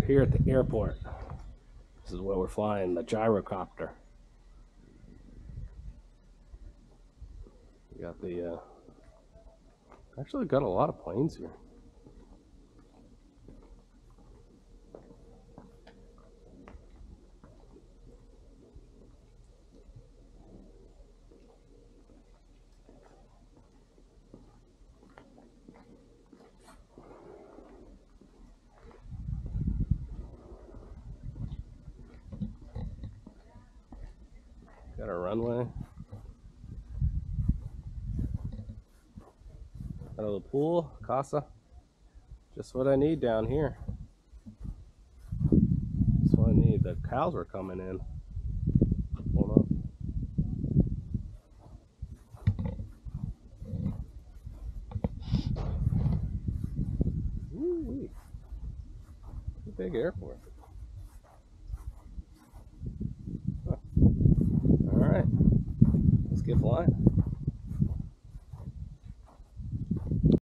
here at the airport. This is where we're flying, the gyrocopter. We got the, actually got a lot of planes here. Got a runway. Got a little pool, casa. Just what I need down here. Just what I need. The cows were coming in. Pulling up. Woo-wee. It's a big airport. Huh. All right, let's get flying.